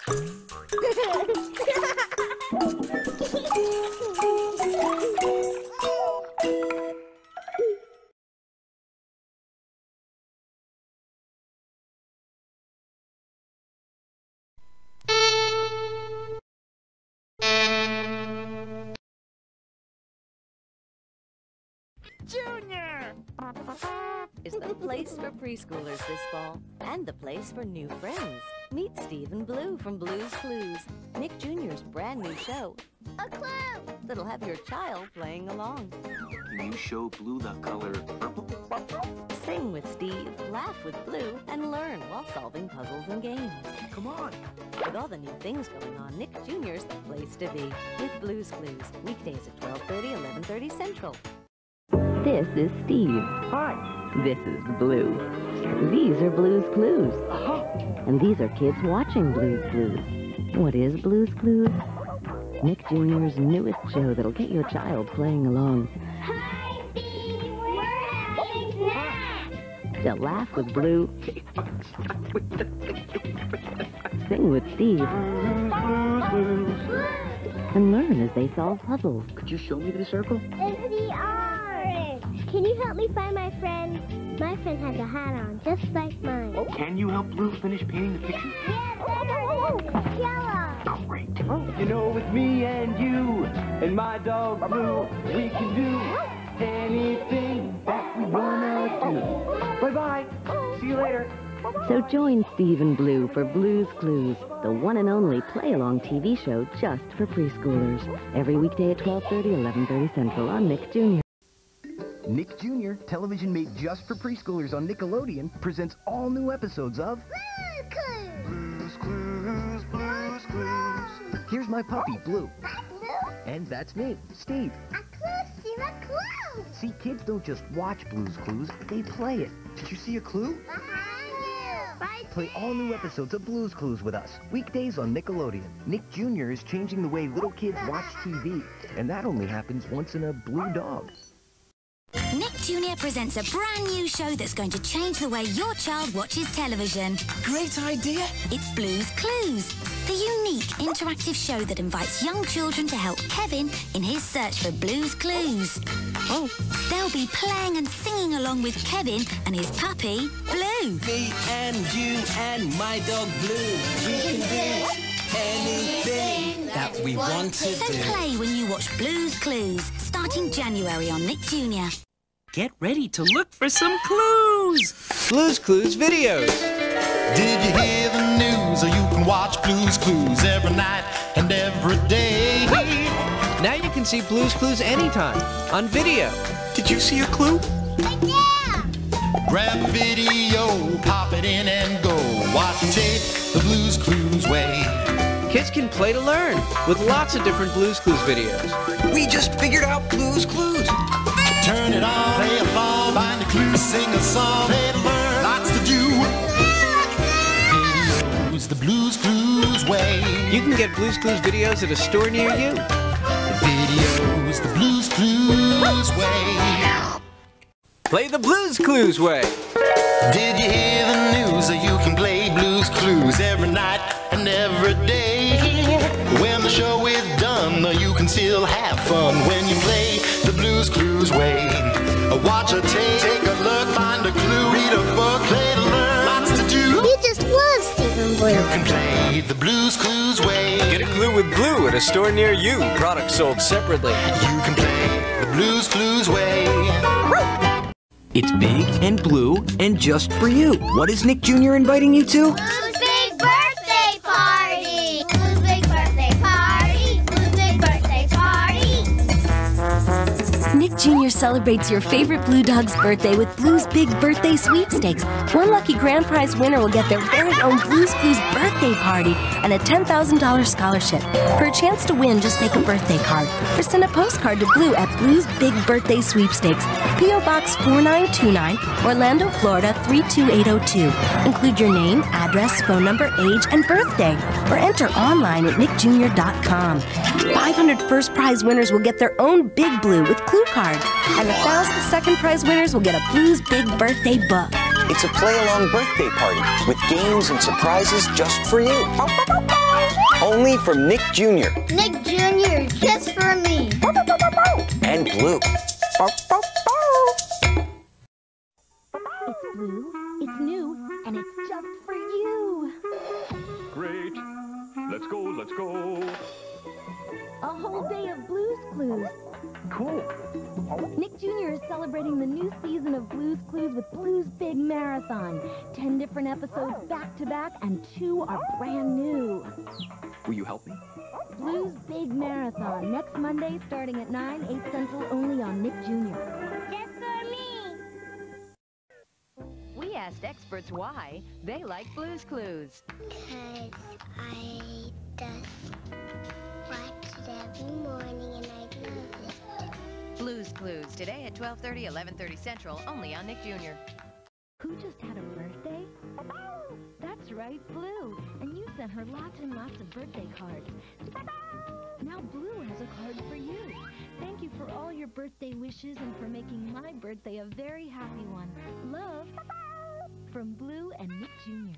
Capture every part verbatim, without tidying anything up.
Junior is the place for preschoolers this fall, and the place for new friends. Meet Steve and Blue from Blue's Clues, Nick Junior's brand new show. A clue! That'll have your child playing along. Can you show Blue the color purple? Sing with Steve, laugh with Blue, and learn while solving puzzles and games. Come on! With all the new things going on, Nick Junior's the place to be. With Blue's Clues, weekdays at twelve thirty, eleven thirty Central. This is Steve. Hi. This is Blue. These are Blue's Clues. Uh-huh. And these are kids watching Blue's Clues. What is Blue's Clues? Nick Junior's newest show that'll get your child playing along. Hi, Steve! We're having snacks! To laugh with Blue. Sing with Steve. And learn as they solve puzzles. Could you show me the circle? It's the orange! Can you help me find my friend? My friend has a hat on, just like mine. Oh, can you help Blue finish painting the picture? Yes, it's yellow! Great. You know, with me and you and my dog Blue, we can do anything that we wanna do. Bye-bye. See you later. So join Steve and Blue for Blue's Clues, the one and only play-along T V show just for preschoolers. Every weekday at twelve thirty, eleven thirty Central on Nick Junior Nick Junior, television made just for preschoolers on Nickelodeon, presents all new episodes of Blue's Clues! Blue's Clues, Blue's Clues. Here's my puppy, Blue. That's Blue? And that's me, Steve. A clue, Steve, a clue! See, kids don't just watch Blue's Clues, they play it. Did you see a clue? Behind you! Right Play all new episodes of Blue's Clues with us, weekdays on Nickelodeon. Nick Junior is changing the way little kids watch T V, and that only happens once in a blue dog. Nick Junior presents a brand new show that's going to change the way your child watches television. Great idea. It's Blue's Clues, the unique interactive show that invites young children to help Kevin in his search for Blue's Clues. Oh. They'll be playing and singing along with Kevin and his puppy, Blue. Me and you and my dog Blue. We can do anything that we want to So do. play when you watch Blue's Clues, starting January on Nick Junior Get ready to look for some clues. Blue's Clues videos. Did you hear the news? Or you can watch Blue's Clues every night and every day. Now you can see Blue's Clues anytime on video. Did you see a clue? Yeah! Grab a video, pop it in and go. Watch and tape the Blue's Clues way. Kids can play to learn with lots of different Blue's Clues videos. We just figured out Blue's Clues. Turn it on, play along, find a clue, sing a song, play to learn, lots to do. Videos, the Blue's Clues way. You can get Blue's Clues videos at a store near you. Videos, the Blue's Clues way. Play the Blue's Clues way. Did you hear the news that you can play Blue's Clues every night and every day? When the show is done, you can still have fun when you play the Blue's Clues way. Watch a tape, take a look, find a clue, read a book, play to learn, lots to do. We just love Stephen Blue. You can play the Blue's Clues way. Get a clue with Blue at a store near you. Products sold separately. You can play the Blue's Clues way. It's big and blue and just for you. What is Nick Junior inviting you to? Blue's big birthday party! Blue's big birthday party! Blue's big birthday party! Nick Junior celebrates your favorite Blue Dog's birthday with Blue's Big Birthday Sweepstakes. One lucky grand prize winner will get their very own Blue's Clues birthday party and a ten thousand dollar scholarship. For a chance to win, just make a birthday card or send a postcard to Blue at Blue's Big Birthday Sweepstakes, P O Box four nine two nine, Orlando, Florida three two eight zero two. Include your name, address, phone number, age, and birthday, or enter online at nick junior dot com. five hundred first prize winners will get their own Big Blue with clue cards, and one thousand second prize winners will get a Blue's Big Birthday book. It's a play-along birthday party with games and surprises just for you. Only from Nick Junior Nick Junior, just for me. And Blue. It's blue, it's new, and it's just for you. Great. Let's go, let's go. A whole day of Blue's Clues. Cool. Nick Junior is celebrating the new season of Blue's Clues with Blue's Big Marathon. Ten different episodes back to back, and two are brand new. Will you help me? Blue's Big Marathon, next Monday starting at nine, eight Central, only on Nick Junior Just for me. We asked experts why they like Blue's Clues. Because I just watch it every morning and I love it. Blue's Clues, today at twelve thirty, eleven thirty Central, only on Nick Junior Who just had a birthday? That's right, Blue. And you sent her lots and lots of birthday cards. Now Blue has a card for you. Thank you for all your birthday wishes and for making my birthday a very happy one. Love, from Blue and Nick Junior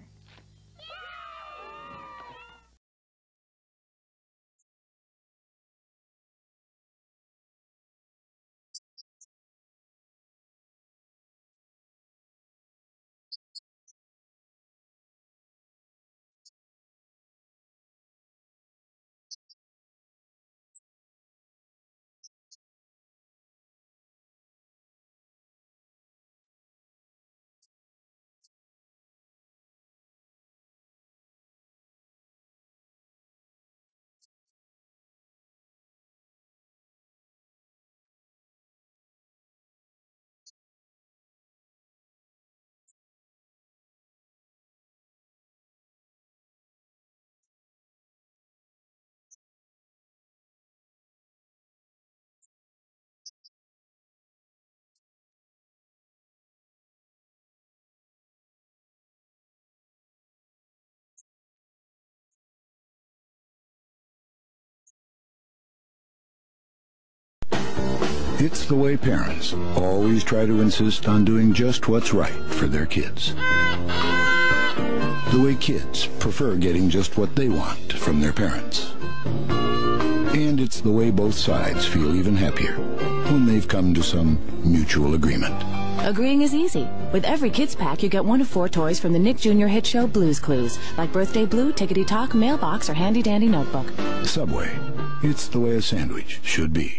It's the way parents always try to insist on doing just what's right for their kids. The way kids prefer getting just what they want from their parents. And it's the way both sides feel even happier when they've come to some mutual agreement. Agreeing is easy. With every kids pack, you get one of four toys from the Nick Junior hit show Blue's Clues, like Birthday Blue, Tickety Talk, Mailbox, or Handy Dandy Notebook. Subway. It's the way a sandwich should be.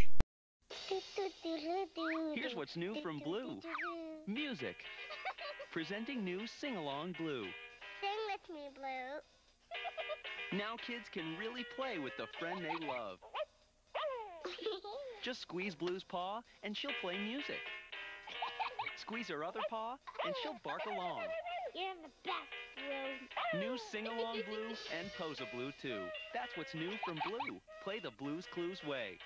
Here's what's new from Blue. Music. Presenting new Sing Along Blue. Sing with me, Blue. Now kids can really play with the friend they love. Just squeeze Blue's paw and she'll play music. Squeeze her other paw and she'll bark along. You're the best, Blue. New Sing Along Blue and Posa Blue too. That's what's new from Blue. Play the Blue's Clues way.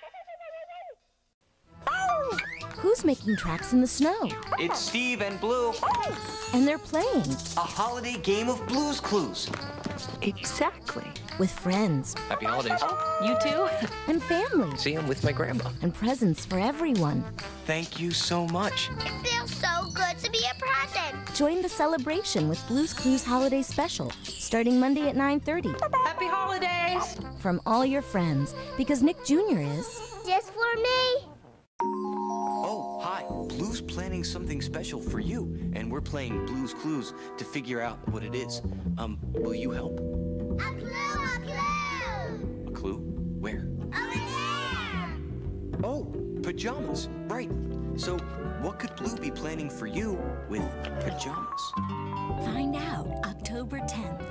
Who's making tracks in the snow? It's Steve and Blue. And they're playing. A holiday game of Blue's Clues. Exactly. With friends. Happy holidays. You too? And family. See, I'm with my grandma. And presents for everyone. Thank you so much. It feels so good to be a present. Join the celebration with Blue's Clues Holiday Special, starting Monday at nine thirty. Happy holidays! From all your friends, because Nick Junior is... Just for me. Oh, hi. Blue's planning something special for you, and we're playing Blue's Clues to figure out what it is. Um, will you help? A clue, a clue! A clue? Where? Over there! Oh, pajamas. Right. So, what could Blue be planning for you with pajamas? Find out October tenth.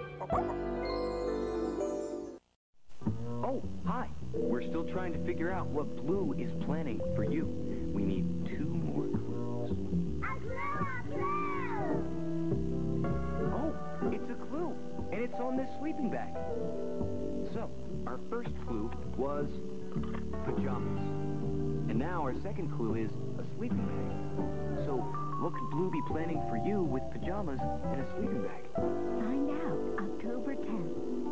Oh, hi. We're still trying to figure out what Blue is planning for you. We need two more clues. A clue, a clue! Oh, it's a clue, and it's on this sleeping bag. So, our first clue was pajamas. And now our second clue is a sleeping bag. So, what could Blue be planning for you with pajamas and a sleeping bag? Find out October tenth.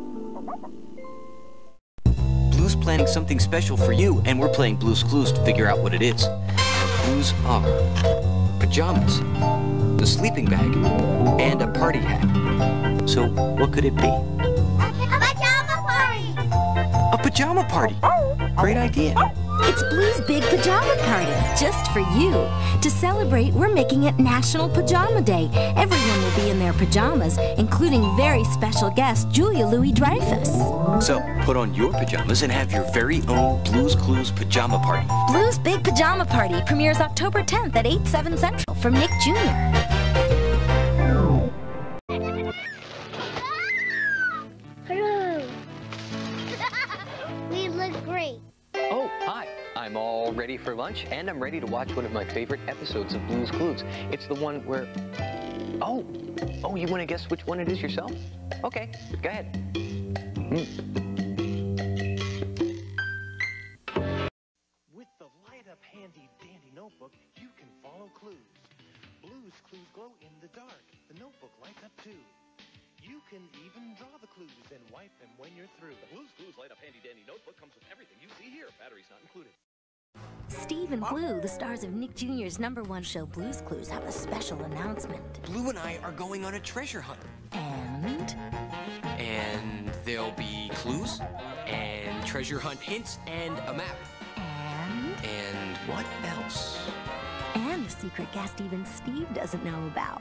Blue's planning something special for you, and we're playing Blue's Clues to figure out what it is. Our clues are pajamas, a sleeping bag, and a party hat. So what could it be? A pajama party! A pajama party! Great idea. It's Blue's Big Pajama Party, just for you. To celebrate, we're making it National Pajama Day. Everyone will be in their pajamas, including very special guest Julia Louis-Dreyfus. So put on your pajamas and have your very own Blue's Clues pajama party. Blue's Big Pajama Party premieres October tenth at eight, seven Central from Nick Junior Hello. We look great. Oh, hi. I'm all ready for lunch, and I'm ready to watch one of my favorite episodes of Blue's Clues. It's the one where... Oh, oh, you want to guess which one it is yourself? Okay, go ahead. Mm. With the light-up handy-dandy notebook, you can follow clues. Blue's Clues glow in the dark. The notebook lights up too. You can even draw the clues and wipe them when you're through. The Blue's Clues light-up handy-dandy notebook comes with everything you see here. Batteries not included. Steve and Blue, the stars of Nick Junior's number one show Blue's Clues, have a special announcement. Blue and I are going on a treasure hunt. And? And there'll be clues, and treasure hunt hints, and a map. And? And what else? And a secret guest even Steve doesn't know about.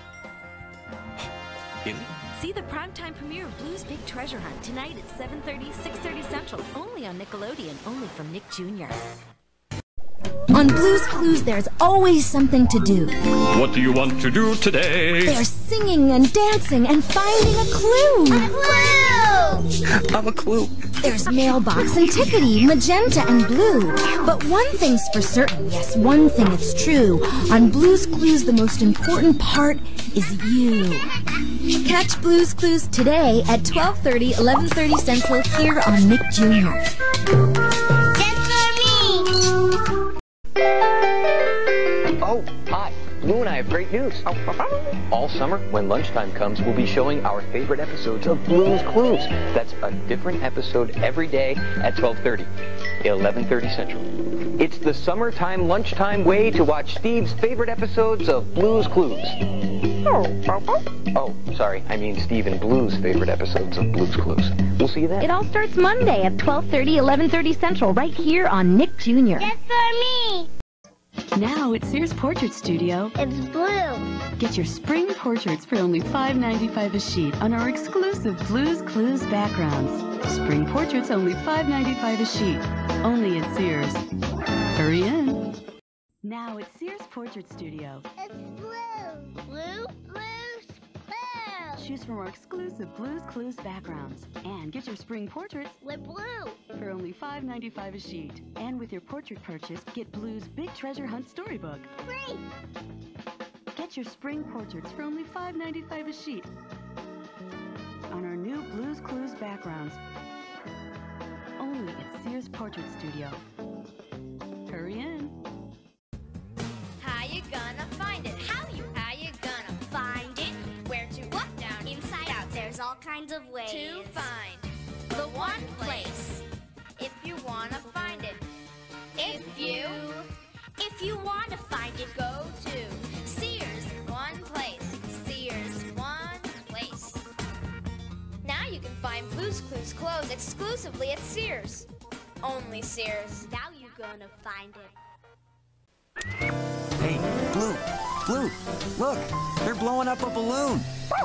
Really? See the primetime premiere of Blue's Big Treasure Hunt tonight at seven thirty, six thirty Central, only on Nickelodeon, only from Nick Junior On Blue's Clues, there's always something to do. What do you want to do today? There's singing and dancing and finding a clue. A clue! I'm a clue. There's mailbox and tickety, magenta and blue. But one thing's for certain, yes, one thing it's true. On Blue's Clues, the most important part is you. Catch Blue's Clues today at twelve thirty, eleven thirty Central here on Nick Junior Oh, hi. Blue and I have great news. All summer, when lunchtime comes, we'll be showing our favorite episodes of Blue's Clues. That's a different episode every day at twelve thirty, eleven thirty Central. It's the summertime lunchtime way to watch Steve's favorite episodes of Blue's Clues. Oh, sorry, I mean Steve and Blue's favorite episodes of Blue's Clues. We'll see you then. It all starts Monday at twelve thirty, eleven thirty Central, right here on Nick Junior Just for me. Now at Sears Portrait Studio, It's Blue. get your spring portraits for only five ninety-five a sheet on our exclusive Blue's Clues backgrounds. Spring portraits only five ninety-five a sheet, only at Sears. Hurry in. Now at Sears Portrait Studio, It's Blue. Blue? Blue's Blue. choose from our exclusive Blue's Clues backgrounds and get your spring portraits With Blue. for only five ninety-five a sheet. And with your portrait purchase, get Blue's Big Treasure Hunt storybook. Free. Get your spring portraits for only five ninety-five a sheet on our new Blue's Clues backgrounds. Only at Sears Portrait Studio. Hurry in. How you gonna find it? How you, how you gonna find it? Where to, what, down, inside, out. There's all kinds of ways to find the one place. If you wanna find it. If you, if you wanna find it, go to Sears, one place. Sears, one place. Now you can find Blue's Clues clothes exclusively at Sears. Only Sears. Now you're gonna find it. Hey, Blue, Blue, look, they're blowing up a balloon.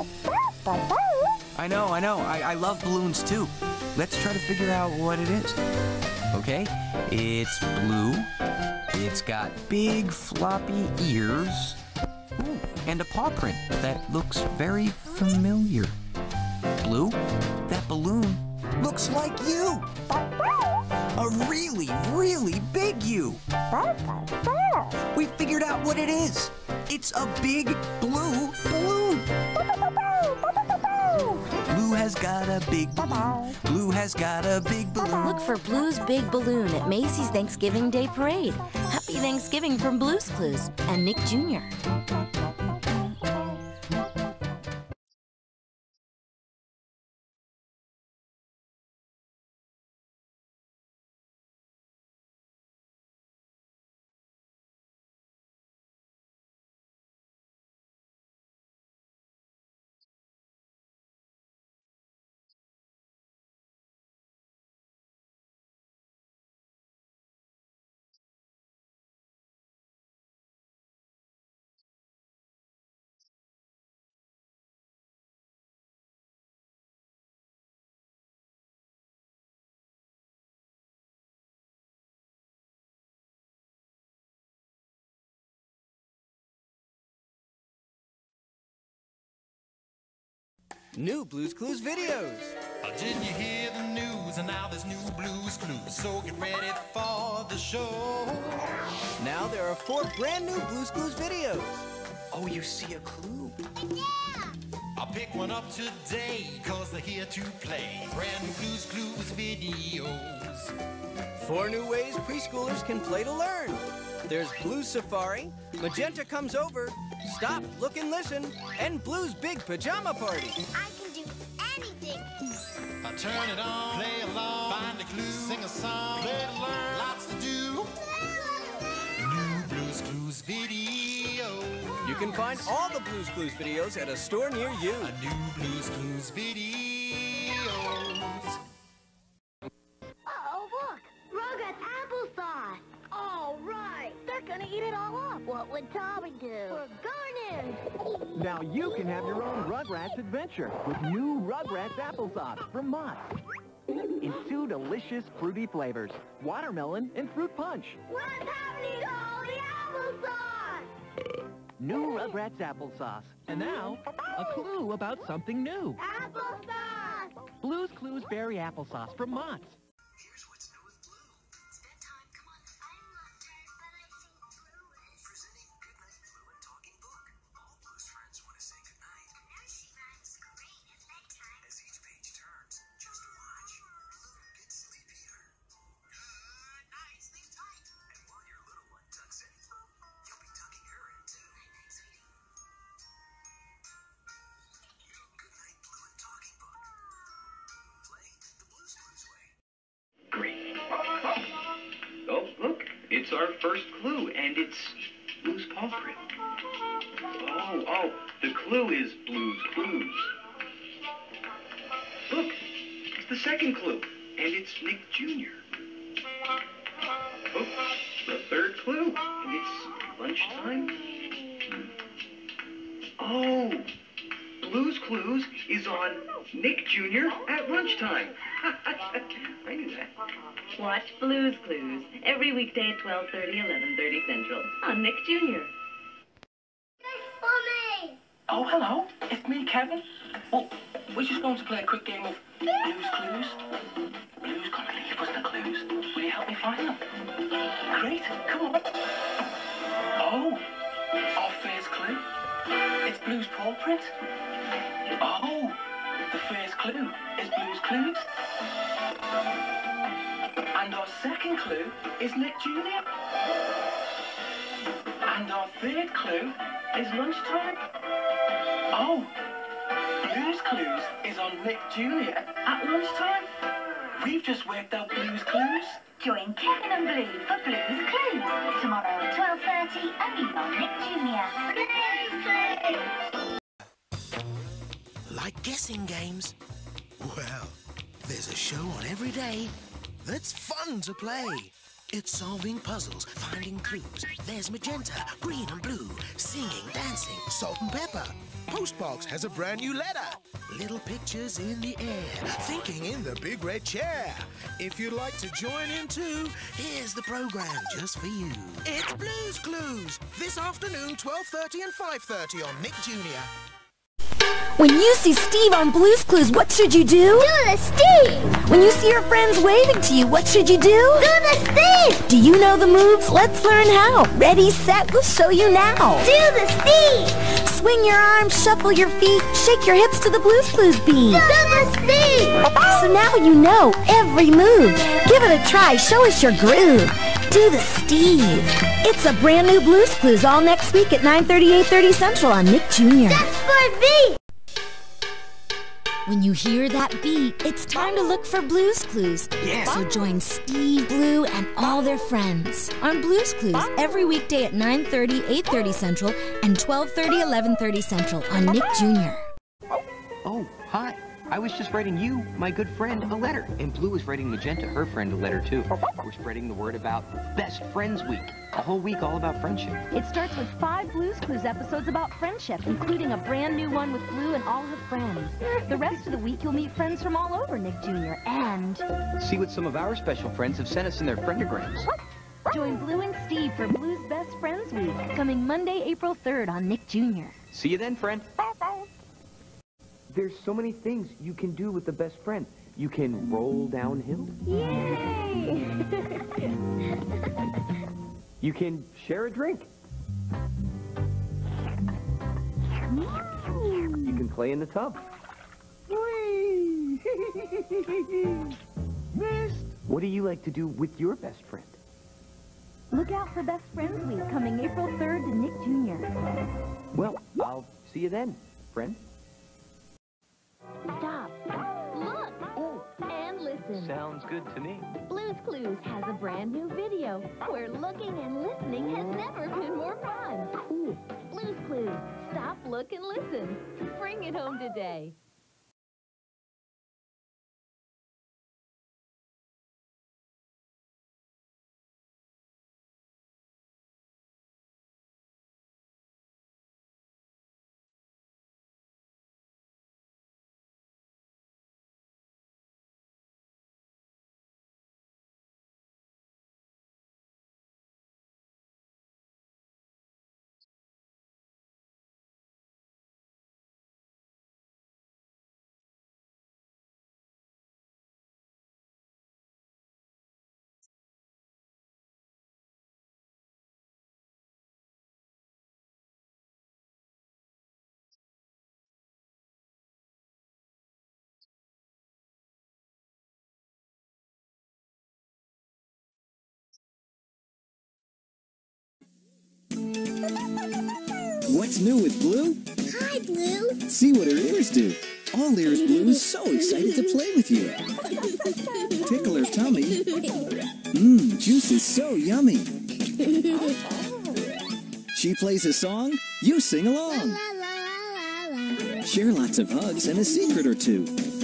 I know, I know, I, I love balloons too. Let's try to figure out what it is. Okay, it's blue, it's got big floppy ears, ooh, and a paw print that looks very familiar. Blue, that balloon looks like you. A really, really big you. We figured out what it is. It's a big blue balloon. Blue has got a big balloon. Blue has got a big balloon. Look for Blue's Big Balloon at Macy's Thanksgiving Day Parade. Happy Thanksgiving from Blue's Clues and Nick Junior new Blue's Clues videos. Oh, didn't you hear the news? And now there's new Blue's Clues, so get ready for the show. Now there are four brand new Blue's Clues videos. Oh, you see a clue? Yeah! I'll pick one up today, cause they're here to play. Brand new Blue's Clues videos. Four new ways preschoolers can play to learn. There's Blue's Safari, Magenta Comes Over, Stop, Look and Listen, and Blue's Big Pajama Party. I can do anything. I turn it on, play along, find a clue, sing a song, play to learn, lots to do. New Blue's Clues video. You can find all the Blue's Clues videos at a store near you. A new Blue's Clues videos. Oh, look! Rugrats applesauce! All right! They're gonna eat it all up! What would Tommy do? We're garnished! Now you can have your own Rugrats adventure with new Rugrats applesauce from Mott's. In two delicious fruity flavors, watermelon and fruit punch. What's happening to all the applesauce? New Rugrats applesauce. And now, a clue about something new. Applesauce! Blue's Clues Berry Applesauce from Mott's. Here's what's new with Blue. It's bedtime. Come on. I'm not tired, but I think Blue is. Presenting Goodnight Blue and Talking Book. All Blue's friends want to say goodnight. I know she rhymes great at bedtime. As each page turns, just watch. Blue gets sleepier. Good night, sleep tight. And while your little one tucks in, you'll be tucking her in too. Night, night, sweetie. Goodnight Blue and Talking Book. Play the Blue's Clues way. Great. Oh, look, it's our first clue, and it's Blue's paw print. Oh, oh, the clue is Blue's Clues. Look, it's the second clue, and it's Nick Junior Oh, the third clue, and it's lunchtime. Oh, Blue's Clues is on Nick Junior at lunchtime. I knew that. Watch Blue's Clues every weekday at twelve thirty, eleven thirty Central on Nick Junior Oh, hello. It's me, Kevin. Well, we're just going to play a quick game of Blue's Clues. Blue's gonna leave us the clues. Will you help me find them? Great. Come on. Oh, our first clue. It's Blue's paw print. Oh, the first clue is Blue's Clues. And our second clue is Nick Junior And our third clue is lunchtime. Oh, Blue's Clues is on Nick Junior at lunchtime. We've just worked out Blue's Clues. Join Kevin and Blue for Blue's Clues tomorrow at twelve thirty only on Nick Junior Like guessing games? Well, there's a show on every day that's fun to play. It's solving puzzles, finding clues. There's magenta, green and blue, singing, dancing, salt and pepper. Postbox has a brand new letter. Little pictures in the air, thinking in the big red chair. If you'd like to join in too, here's the program just for you. It's Blue's Clues, this afternoon, twelve thirty and five thirty on Nick Junior When you see Steve on Blue's Clues, what should you do? Do the Steve! When you see your friends waving to you, what should you do? Do the Steve! Do you know the moves? Let's learn how. Ready, set, we'll show you now. Do the Steve! Swing your arms, shuffle your feet, shake your hips to the Blue's Clues beat. Do the Steve! So now you know every move. Give it a try, show us your groove. Do the Steve. It's a brand new Blue's Clues all next week at nine thirty, eight thirty Central on Nick Junior Just for me! When you hear that beat, it's time to look for Blue's Clues. Yeah. So join Steve, Blue, and all their friends on Blue's Clues every weekday at nine thirty, eight thirty Central and twelve thirty, eleven thirty Central on Nick Junior Oh, hi. I was just writing you, my good friend, a letter. And Blue was writing Magenta, her friend, a letter too. We're spreading the word about Best Friends Week. A whole week all about friendship. It starts with five Blue's Clues episodes about friendship, including a brand new one with Blue and all her friends. The rest of the week, you'll meet friends from all over Nick Junior and See what some of our special friends have sent us in their friendograms. join Blue and Steve for Blue's Best Friends Week, coming Monday, April third on Nick Junior See you then, friend. there's so many things you can do with the best friend. You can roll downhill. Yay! You can share a drink. You can play in the tub. Whee! Missed! What do you like to do with your best friend? Look out for Best Friends Week coming April third to Nick Junior Well, I'll see you then, friend. Stop. Look. Oh. And listen. Sounds good to me. Blues Clues has a brand new video where looking and listening has never been more fun. Cool. Blues Clues. Stop, look, and listen. Bring it home today. What's new with Blue? Hi, Blue. See what her ears do. All Ears Blue is so excited to play with you. Tickle her tummy. Mmm, juice is so yummy. She plays a song, you sing along. Share lots of hugs and a secret or two.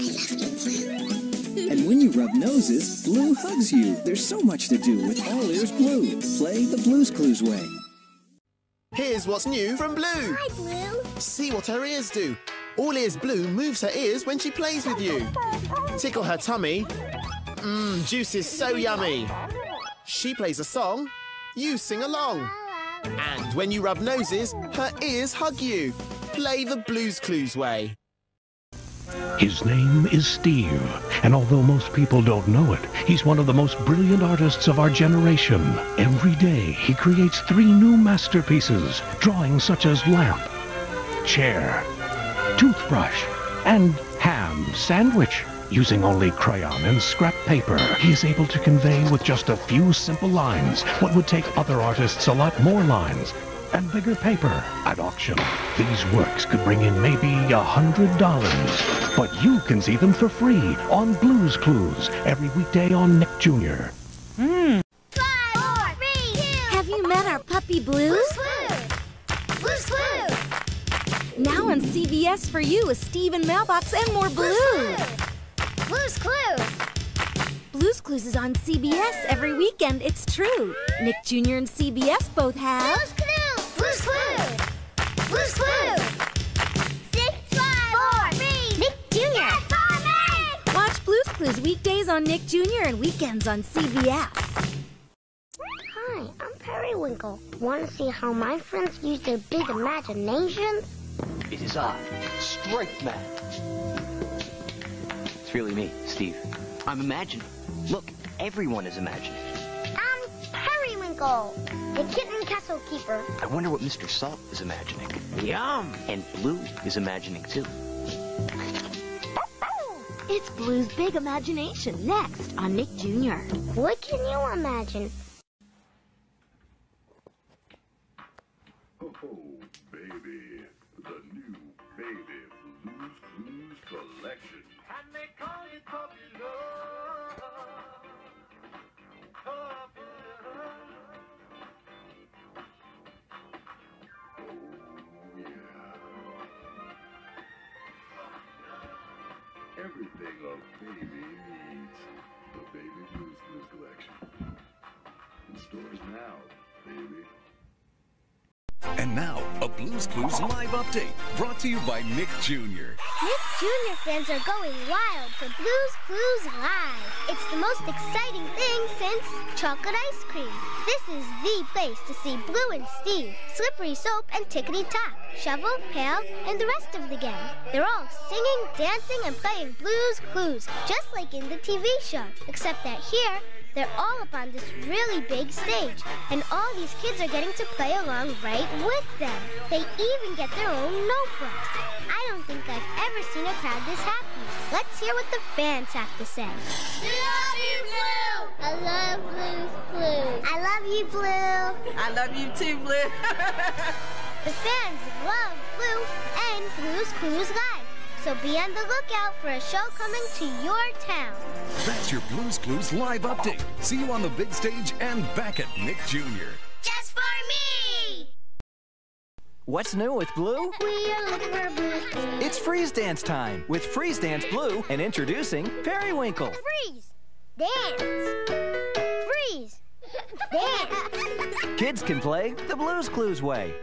And when you rub noses, Blue hugs you. There's so much to do with All Ears Blue. Play the Blues Clues way. Here's what's new from Blue. Hi, Blue. See what her ears do. All Ears Blue moves her ears when she plays with you. Tickle her tummy. Mmm, juice is so yummy. She plays a song. You sing along. And when you rub noses, her ears hug you. Play the Blues Clues way. His name is Steve, and although most people don't know it, he's one of the most brilliant artists of our generation. Every day, he creates three new masterpieces, drawings such as lamp, chair, toothbrush, and ham sandwich. Using only crayon and scrap paper, he is able to convey with just a few simple lines what would take other artists a lot more lines and bigger paper at auction. These works could bring in maybe a hundred dollars, but you can see them for free on Blues Clues every weekday on Nick Junior Hmm. Five, four, three, two, Have you met our puppy Blue? Blues Clues. Blues Clues. Now on C B S for you is Steven Mailbox and more Blue. Blues Clues. Blues Clues is on C B S every weekend, it's true. Nick Junior and C B S both have... Blues Clues. Blues Clues. Blues Clues. Six, five, four, three. Nick Junior. Watch Blues Clues weekdays on Nick Junior and weekends on C B S. Hi, I'm Periwinkle. Want to see how my friends use their big imaginations? It is I, Striped Man. It's really me, Steve. I'm imagining. Look, everyone is imagining. I'm Periwinkle, the kitten castle keeper. I wonder what Mister Salt is imagining. Yum! And Blue is imagining, too. It's Blue's Big Imagination next on Nick Junior What can you imagine? Oh, baby, the new Baby Blues Clues collection. And they call you puppy love. Puppy love. Oh, yeah. Everything a baby needs. The Baby Blues Clues collection. In stores now, baby. And now, a Blues Clues live update brought to you by Nick Junior Nick Junior fans are going wild for Blues Clues Live. It's the most exciting thing since chocolate ice cream. This is the place to see Blue and Steve, Slippery Soap, and Tickety Tock, Shovel, Pail, and the rest of the gang. They're all singing, dancing, and playing Blue's Clues, just like in the T V show, except that here, they're all up on this really big stage, and all these kids are getting to play along right with them. They even get their own notebooks. I don't think I've ever seen a crowd this happy. Let's hear what the fans have to say. We love you, Blue! I love Blue's Clues. I love you, Blue. I love you too, Blue. The fans love Blue and Blue's Clues Live. So be on the lookout for a show coming to your town. That's your Blue's Clues live update. See you on the big stage and back at Nick Junior Just for me! What's new with Blue? We are looking for Blue's Clues. It's Freeze Dance time with Freeze Dance Blue and introducing Periwinkle. Freeze! Dance! Freeze! Dance! Kids can play the Blue's Clues way.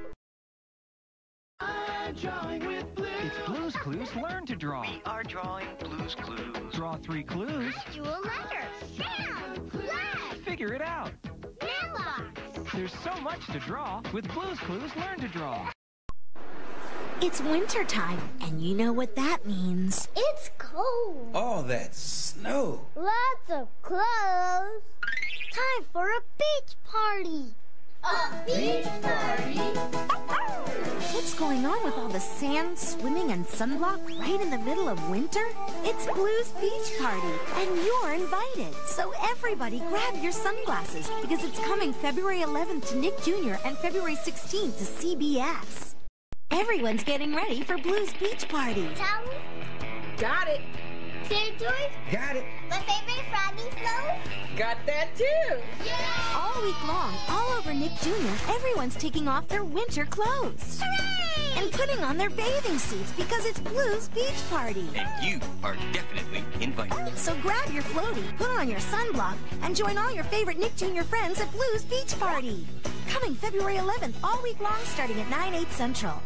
I'm drawing with Blue. It's Blue's Clues Learn to Draw. We are drawing Blue's Clues. Draw three clues. Do a letter. Sound. Flag. Figure it out. Mailbox. There's so much to draw with Blue's Clues Learn to Draw. It's wintertime, and you know what that means. It's cold. All that snow. Lots of clothes. Time for a beach party. A beach party? What's going on with all the sand, swimming, and sunblock right in the middle of winter? It's Blue's Beach Party, and you're invited. So everybody grab your sunglasses, because it's coming February eleventh to Nick Junior and February sixteenth to C B S. Everyone's getting ready for Blue's Beach Party. Towel? Got it. Territory? Got it. My favorite froggy float? Got that too. Yeah! All week long, all over Nick Junior, everyone's taking off their winter clothes. Hooray! And putting on their bathing suits because it's Blue's Beach Party. And you are definitely invited. So grab your floaty, put on your sunblock, and join all your favorite Nick Junior friends at Blue's Beach Party. Coming February eleventh, all week long, starting at nine, eight Central.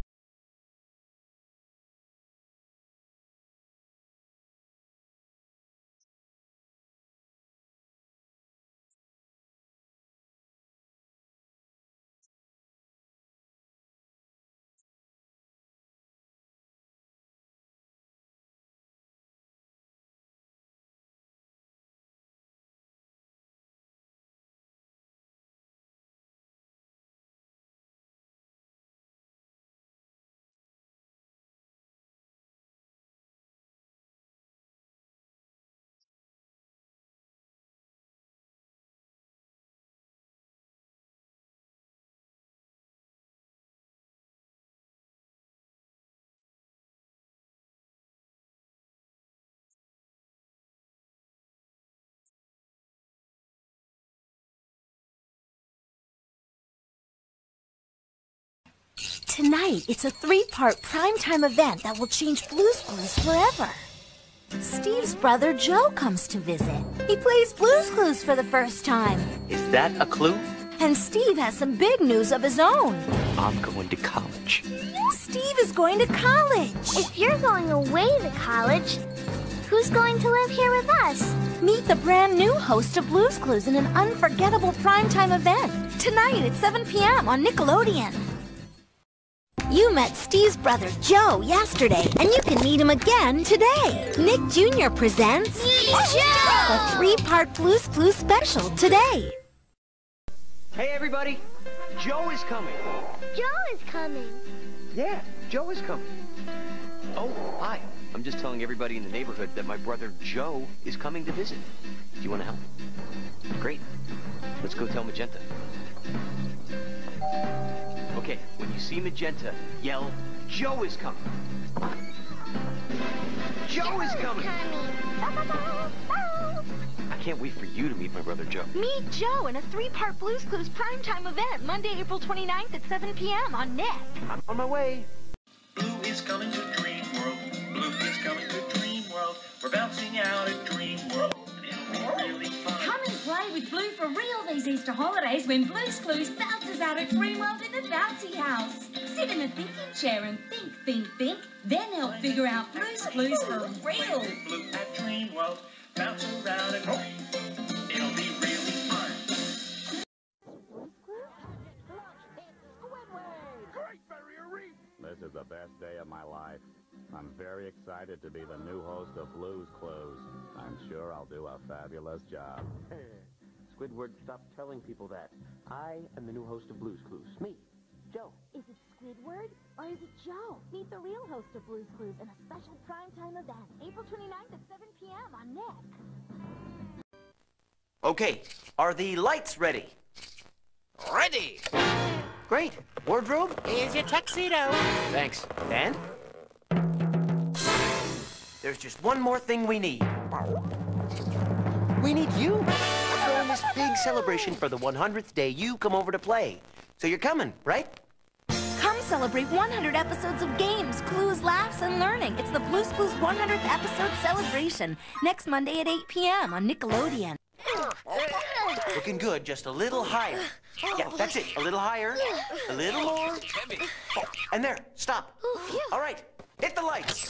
Tonight, it's a three-part primetime event that will change Blue's Clues forever. Steve's brother Joe comes to visit. He plays Blue's Clues for the first time. Is that a clue? And Steve has some big news of his own. I'm going to college. Steve is going to college. If you're going away to college, who's going to live here with us? Meet the brand new host of Blue's Clues in an unforgettable primetime event. Tonight at seven p m on Nickelodeon. You met Steve's brother Joe yesterday, and you can meet him again today. Nick Junior presents Meet Joe! the three-part Blue's Clues special today. Hey, everybody. Joe is coming. Joe is coming. Yeah, Joe is coming. Oh, hi. I'm just telling everybody in the neighborhood that my brother Joe is coming to visit. Do you want to help? Great. Let's go tell Magenta. Okay, when you see Magenta, yell, Joe is coming. Joe is coming. I can't wait for you to meet my brother Joe. Meet Joe in a three-part Blue's Clues primetime event, Monday, April twenty-ninth at seven p m on Nick. I'm on my way. Blue is coming to Dream World. Blue is coming to Dream World. We're bouncing out at Dream World. It'll be really fun. Come and play with Blue for real these Easter holidays when Blue's Clues bounces out at Dream World in the bouncy house. Sit in a thinking chair and think, think, think, then help figure out Blue's Clues for real. Blue at Dream World. bounce around and whoosh. It'll be really fun. This is the best day of my life. I'm very excited to be the new host of Blue's Clues. I'm sure I'll do a fabulous job. Squidward, stop telling people that. I am the new host of Blue's Clues. Me, Joe. Is it Squidward or is it Joe? Meet the real host of Blue's Clues in a special primetime event, April twenty-ninth at seven p m on Nick. Okay, are the lights ready? Ready! Great. Wardrobe? Here's your tuxedo. Thanks. Dan? There's just one more thing we need. We need you. We're throwing this big celebration for the one hundredth day you come over to play. So you're coming, right? Come celebrate one hundred episodes of games, clues, laughs, and learning. It's the Blue's Clues one hundredth episode celebration next Monday at eight p m on Nickelodeon. Looking good, just a little higher. Yeah, that's it. A little higher. A little more. Oh, and there. Stop. All right. Hit the lights.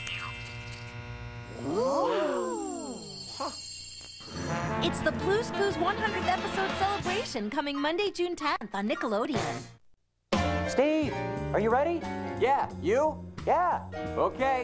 Huh. It's the Blue's Clues one hundredth episode celebration coming Monday, June tenth on Nickelodeon. Steve, are you ready? Yeah, you? Yeah. Okay.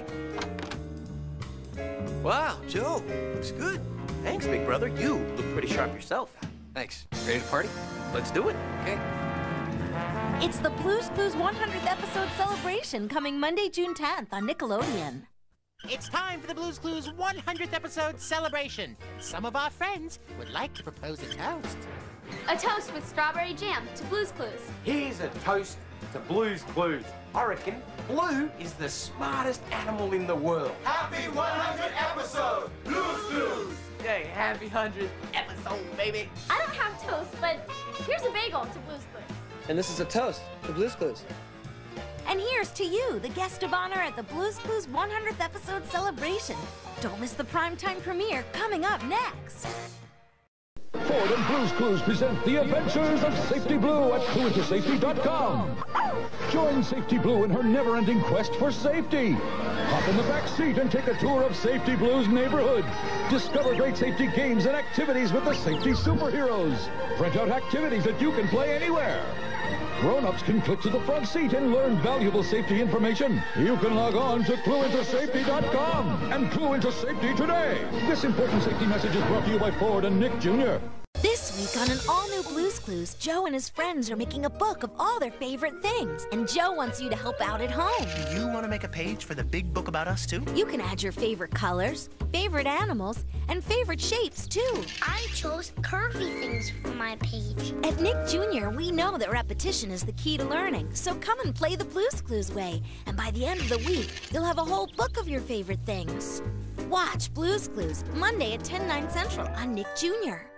Wow, Joe, looks good. Thanks, big brother. You look pretty sharp yourself. Thanks. Ready to party? Let's do it. Okay. It's the Blue's Clues one hundredth episode celebration coming Monday, June tenth on Nickelodeon. It's time for the Blue's Clues one hundredth episode celebration. Some of our friends would like to propose a toast. A toast with strawberry jam to Blue's Clues. Here's a toast to Blue's Clues. I reckon Blue is the smartest animal in the world. Happy one hundredth episode, Blue's Clues! Hey, happy one hundredth episode, baby. I don't have toast, but here's a bagel to Blue's Clues. And this is a toast to Blue's Clues. And here's to you, the guest of honor at the Blue's Clues one hundredth episode celebration. Don't miss the primetime premiere coming up next. Ford and Blue's Clues present The Adventures of Safety Blue at clue into safety dot com. Join Safety Blue in her never-ending quest for safety. Hop in the back seat and take a tour of Safety Blue's neighborhood. Discover great safety games and activities with the safety superheroes. Print out activities that you can play anywhere. Grown-ups can click to the front seat and learn valuable safety information. You can log on to clue into safety dot com and clue into safety today. This important safety message is brought to you by Ford and Nick Junior This week on an all-new Blue's Clues, Joe and his friends are making a book of all their favorite things. And Joe wants you to help out at home. Do you want to make a page for the big book about us, too? You can add your favorite colors, favorite animals, and favorite shapes, too. I chose curvy things for my page. At Nick Junior, we know that repetition is the key to learning. So come and play the Blue's Clues way. And by the end of the week, you'll have a whole book of your favorite things. Watch Blue's Clues, Monday at ten, nine central on Nick Junior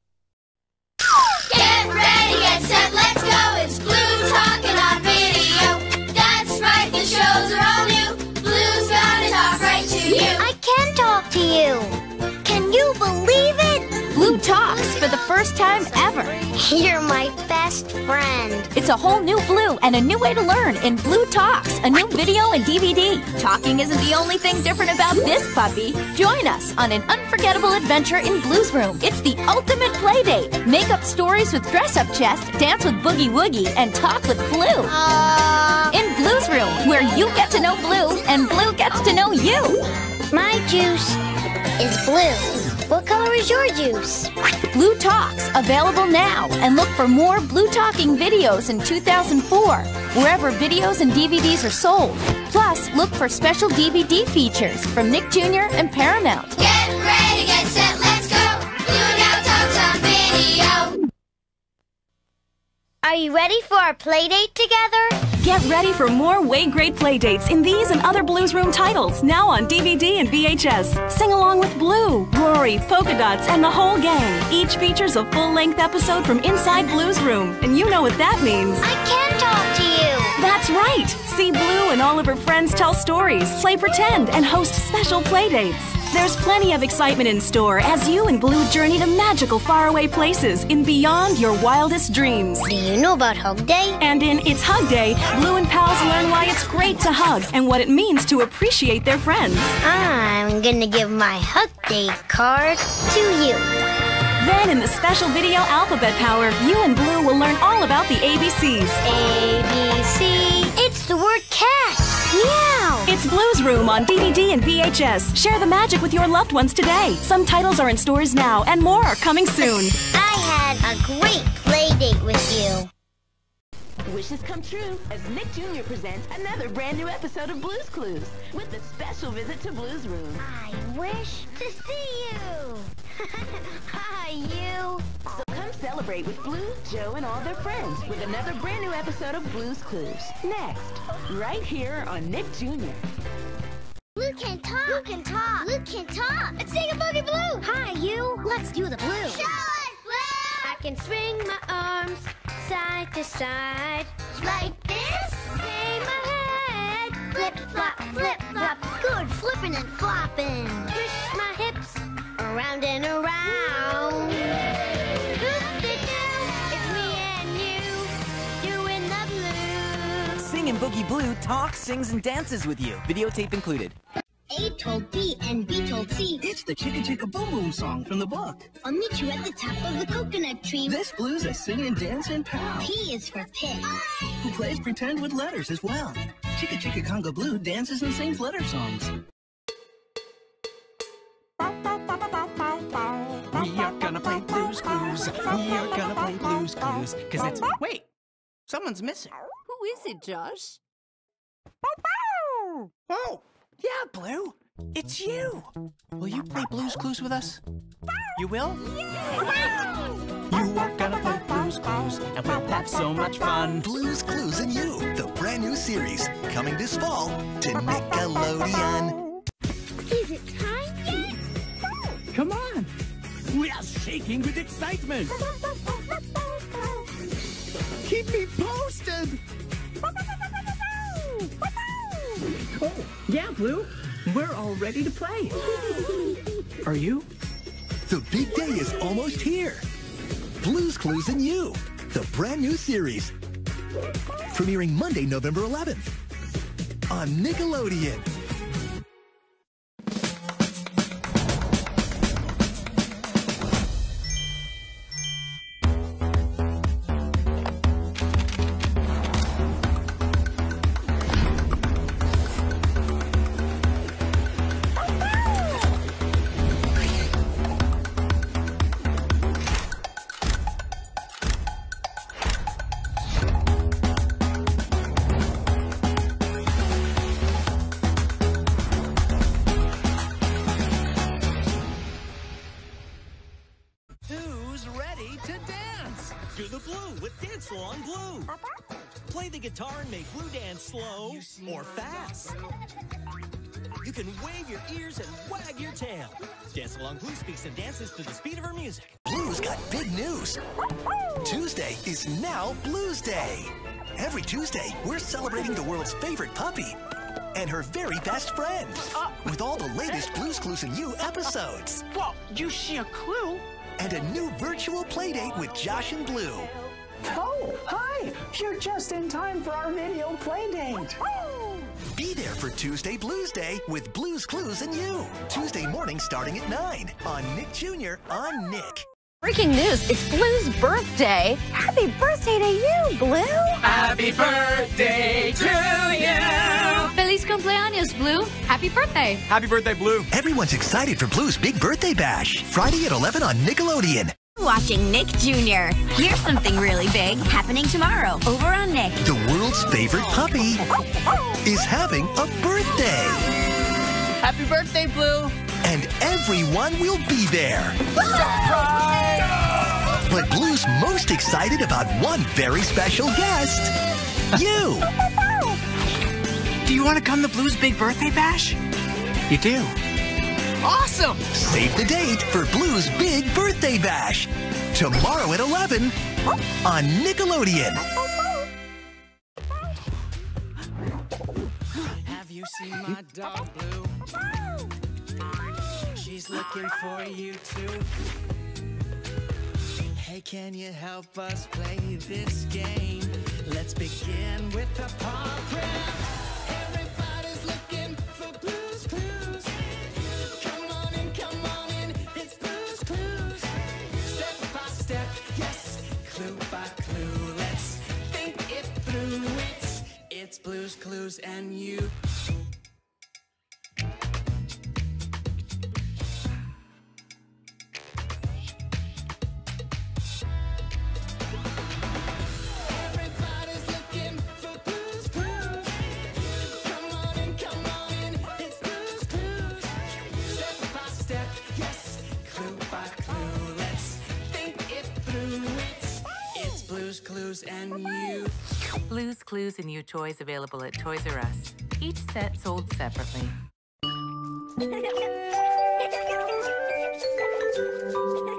Get ready, get set, let's go. It's Blue talking on video. That's right, the shows are all new. Blue's gonna talk right to you. I can talk to you. Can you believe it? Blue talks for the first time ever. You're my best friend. It's a whole new Blue and a new way to learn in Blue Talks, a new video and D V D. Talking isn't the only thing different about this puppy. Join us on an unforgettable adventure in Blue's Room. It's the ultimate play date. Make up stories with dress-up chest, dance with Boogie Woogie, and talk with Blue. Uh... In Blue's Room, where you get to know Blue and Blue gets to know you. My juice is blue. What color is your juice? Blue Talks, available now. And look for more Blue Talking videos in two thousand four, wherever videos and D V Ds are sold. Plus, look for special D V D features from Nick Junior and Paramount. Get ready, get set, let's go. Blue now talks on video. Are you ready for our play date together? Get ready for more way great play dates in these and other Blue's Room titles, now on D V D and V H S. Sing along with Blue, Rory, Polka Dots, and the whole gang. Each features a full-length episode from inside Blue's Room, and you know what that means. I can talk to you. That's right. See Blue and all of her friends tell stories, play pretend, and host special play dates. There's plenty of excitement in store as you and Blue journey to magical faraway places in beyond your wildest dreams. Do you know about Hug Day? And in It's Hug Day, Blue and pals learn why it's great to hug and what it means to appreciate their friends. I'm gonna give my Hug Day card to you. Then in the special video Alphabet Power, you and Blue will learn all about the A B Cs. A, B, C. It's the word cat. Meow. It's Blue's Room on D V D and V H S. Share the magic with your loved ones today. Some titles are in stores now, and more are coming soon. I had a great play date with you. Wishes come true as Nick Junior presents another brand new episode of Blue's Clues with a special visit to Blue's Room. I wish to see you. Hi, you. So come celebrate with Blue, Joe, and all their friends with another brand new episode of Blue's Clues. Next, right here on Nick Junior Blue can talk. Blue can talk. Blue can talk. Let's sing a boogie, Blue. Hi, you. Let's do the Blue. Show us, Blue. I can swing my arms side to side like this. Sway my head. Flip, flop, flip, flop. Good flipping and flopping. Push my hips around and around. Whoop-de-doo, it's me and you, doing the blues. Singing Boogie Blue talks, sings, and dances with you. Videotape included. A told B and B told C. It's the Chicka Chicka Boom Boom song from the book. I'll meet you at the top of the coconut tree. This Blue's a singing, dancing pal. P is for pig. Who plays pretend with letters as well. Chicka Chicka Conga Blue dances and sings letter songs. We are gonna play Blue's Clues. We are gonna play Blue's Clues. Cause it's... Wait! Someone's missing. Who is it, Josh? Oh! Yeah, Blue! It's you! Will you play Blue's Clues with us? You will? Yeah! You are gonna play Blue's Clues, and we'll have so much fun. Blue's Clues and You, the brand new series, coming this fall to Nickelodeon. Is it time yet? Come on! We are shaking with excitement! Keep me posted! Oh, yeah, Blue. We're all ready to play. Are you? The big day is almost here. Blue's Clues and You, the brand new series. Premiering Monday, November eleventh on Nickelodeon. Play the guitar and make Blue dance slow or fast. You can wave your ears and wag your tail. Dance along Blue speaks and dances to the speed of her music. Blue's got big news. Tuesday is now Blue's Day. Every Tuesday, we're celebrating the world's favorite puppy and her very best friend with all the latest Blue's Clues and You episodes. Well, you see a clue? And a new virtual playdate with Josh and Blue. Oh, hi! You're just in time for our video play date. Be there for Tuesday Blues Day with Blue's Clues and You. Tuesday morning starting at nine on Nick Junior on Nick. Breaking news, it's Blue's birthday. Happy birthday to you, Blue! Happy birthday to you! Feliz cumpleaños, Blue! Happy birthday! Happy birthday, Blue! Everyone's excited for Blue's big birthday bash. Friday at eleven on Nickelodeon. Watching Nick Junior Here's something really big happening tomorrow over on Nick. The world's favorite puppy is having a birthday. Happy birthday, Blue! And everyone will be there. Surprise! But Blue's most excited about one very special guest. You! Do you want to come to Blue's big birthday bash? You do? Awesome! Save the date for Blue's big birthday bash. Tomorrow at eleven on Nickelodeon. Have you seen my dog, Blue? looking for you too. Hey, can you help us play this game? Let's begin with the paw print. Everybody's looking for Blue's Clues. Come on in, come on in, it's Blue's Clues. Step by step, yes, clue by clue. Let's think it through. It's, it's Blue's Clues and you. Clues and you. Blue's Clues and New toys available at Toys R Us. Each set sold separately.